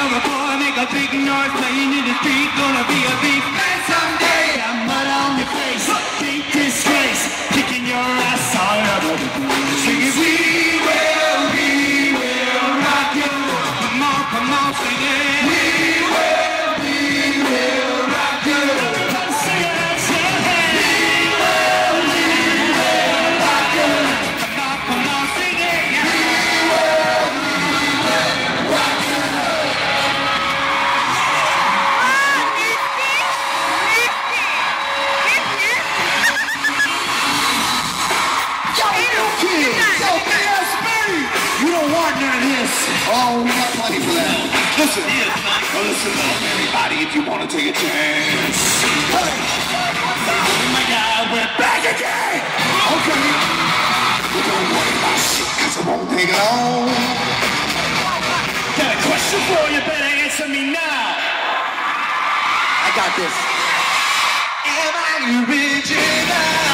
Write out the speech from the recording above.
of a boy, make a big noise playing in the street. Gonna be a big man someday. Got mud on your face, big disgrace, kicking your ass all over the place. Singing, we will rock you. Come on, sing it. We will rock you. Come sing it, sing it. We will rock you. Come on, sing it. We will rock you. Yo, kids, yo, BSB. You don't want none of this. Oh, we got plenty for that. Listen, listen up, everybody, if you want to take a chance. Hey! Oh my God, we're back again! Okay. Well, don't worry about shit, cause it won't take long. Got a question for you, better answer me now. I got this. Am I original?